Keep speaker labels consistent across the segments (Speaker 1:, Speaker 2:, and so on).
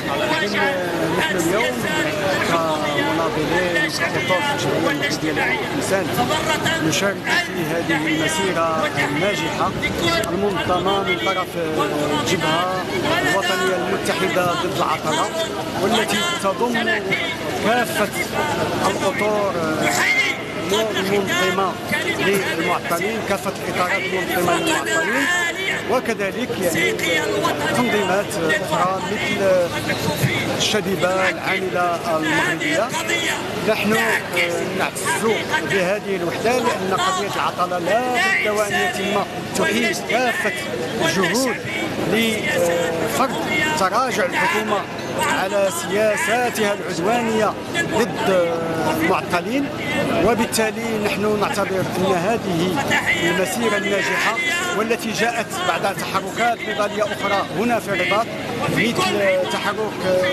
Speaker 1: نحن اليوم كمناضلين وكأطر في الجمعية ديال الإنسان نشارك في هذه المسيرة الناجحة المنظمة من طرف الجبهة الوطنية المتحدة ضد العطلة، والتي تضم كافة الأطر المنظمة للمعطلين، كافة الإطارات المنظمة للمعطلين، وكذلك تنظيمات أخرى مثل الشبيبة العاملة المغربية. نحن نعتز بهذه الوحدة لأن قضية العطلة لا بد وأن يتم تحيز كافة الجهود لفرض تراجع الحكومة على سياساتها العدوانية ضد المعطلين، وبالتالي نحن نعتبر أن هذه المسيرة الناجحة والتي جاءت بعد تحركات نضالية أخرى هنا في الرباط، مثل تحرك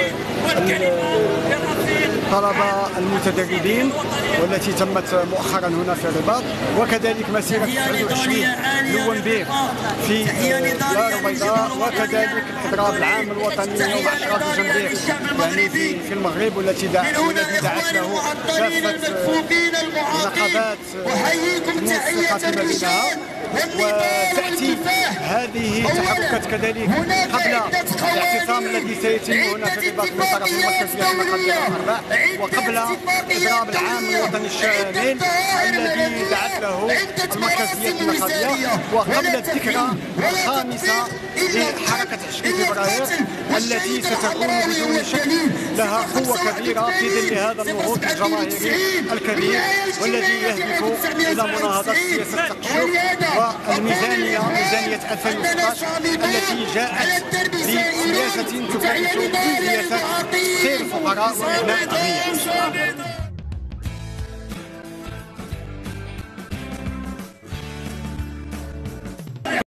Speaker 1: الطلبة المتدربين والتي تمت مؤخرا هنا في الرباط، وكذلك مسيرة 29 نوفمبر في دار البيضاء، وكذلك الإضراب العام الوطني يوم 10 دجنبر يعني في المغرب، والذي دعت له كافة النقابات المنسقة فيما بينها. وتأتي هذه التحركات كذلك قبل الاعتصام الذي سيتم هنا في الرباط من طرف المركزية النقابية الأرباع، وقبل الإضراب العام الوطني الشامل الذي دعت له المركزية النقابية، وقبل الذكرى الخامسة لحركة 20 فبراير التي ستكون بدون شك لها قوة كبيرة في ظل هذا النهوض الجماهيري الكبير والذي يهدف إلى مناهضة سياسة التقشف والميزانية ميزانية 2016 التي جاءت بسياسة تكافئ سياسة خير الفقراء وإغناء الأغنياء.